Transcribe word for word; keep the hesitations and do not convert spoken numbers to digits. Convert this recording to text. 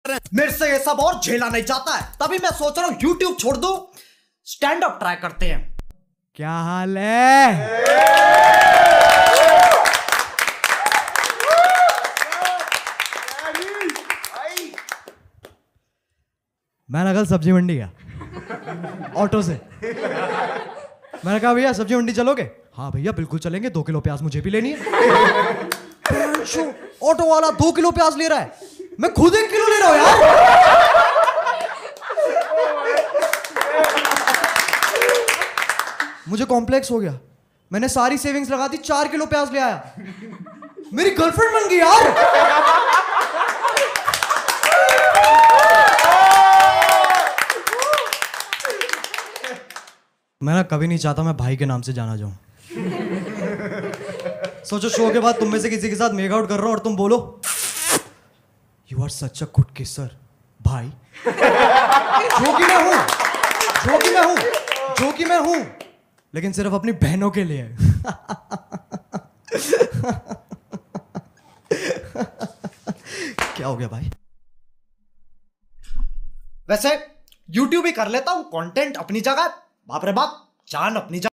मेरे से ये सब और झेला नहीं जाता है, तभी मैं सोच रहा हूँ यूट्यूब छोड़ दूं, स्टैंड अप ट्राई करते हैं। क्या हाल है? मैंने कल सब्जी मंडी गया ऑटो से। मैंने कहा भैया सब्जी मंडी चलोगे? हाँ भैया बिल्कुल चलेंगे, दो किलो प्याज मुझे भी लेनी है। ऑटो वाला दो किलो प्याज ले रहा है, मैं खुद एक किलो ले रहा हूं यार। मुझे कॉम्प्लेक्स हो गया, मैंने सारी सेविंग्स लगा दी, चार किलो प्याज ले आया, मेरी गर्लफ्रेंड बन गई यार। मैं ना कभी नहीं चाहता मैं भाई के नाम से जाना जाऊं। सोचो शो के बाद तुम में से किसी के साथ मेक आउट कर रहा हूं और तुम बोलो you are such a good kisser भाई। जो कि मैं हूं, जो कि मैं हूं, जो कि मैं हूं, लेकिन सिर्फ अपनी बहनों के लिए। क्या हो गया भाई? वैसे यूट्यूब ही कर लेता हूँ, कंटेंट अपनी जगह, बाप रे बाप, जान अपनी जगह।